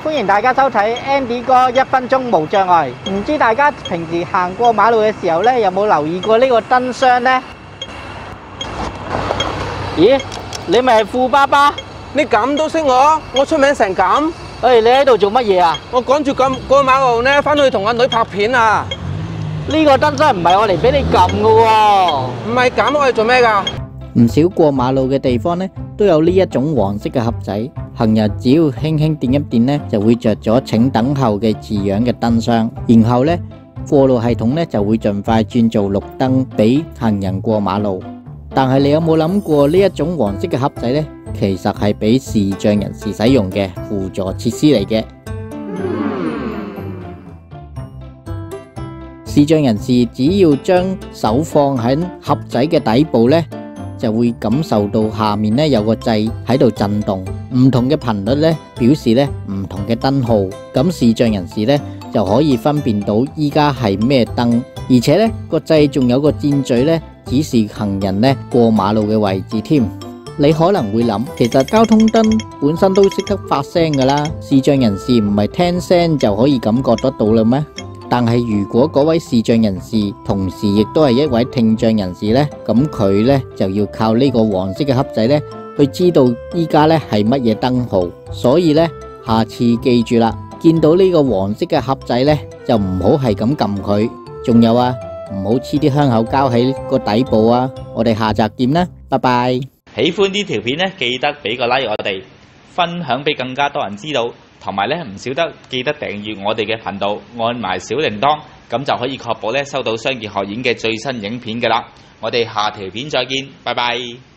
歡迎大家收睇 Andy 哥1分鐘無障礙。唔知大家平時行過馬路嘅時候呢，有冇留意過呢個燈箱呢？咦，你咪係富爸爸？ 你咁都識我出名成咁。 你喺度做乜嘢啊？ 我趕住過馬路呢，翻去同阿女拍片啊！ 呢個燈箱唔係我嚟俾你撳㗎喎。 唔係咁，我係做咩㗎？ 唔少過馬路嘅地方呢，都有呢一種黃色嘅盒仔，行人只要輕輕掂一掂呢，就會着咗請等候嘅字樣嘅燈箱，然後呢，過路系統呢就會盡快轉做綠燈俾行人過馬路。但係你有冇諗過呢一種黃色嘅盒仔呢，其實係俾視障人士使用嘅輔助設施嚟嘅。視障人士只要將手放喺盒仔嘅底部呢，就會感受到下面呢有個掣喺度震動，唔同嘅頻率呢表示呢唔同嘅燈號，咁視障人士呢就可以分辨到依家係咩燈，而且呢個掣仲有個箭嘴呢指示行人呢過馬路嘅位置添。你可能會諗，其實交通燈本身都識得發聲噶啦，視障人士唔係聽聲就可以感覺得到啦咩？但係如果嗰位視障人士同時亦都係一位聽障人士呢，咁佢呢就要靠呢個黃色嘅盒仔呢去知道依家呢係乜嘢燈號。所以呢，下次記住啦，見到呢個黃色嘅盒仔呢，就唔好係咁撳佢。仲有啊，唔好黐啲香口膠喺個底部啊。我哋下集見啦，拜拜。 喜歡呢條片呢，記得俾個 like 我哋，分享俾更加多人知道。同埋咧，唔少得記得訂閱我哋嘅頻道，按埋小鈴鐺，咁就可以確保咧收到商業學院嘅最新影片㗎喇。我哋下條片再見，拜拜。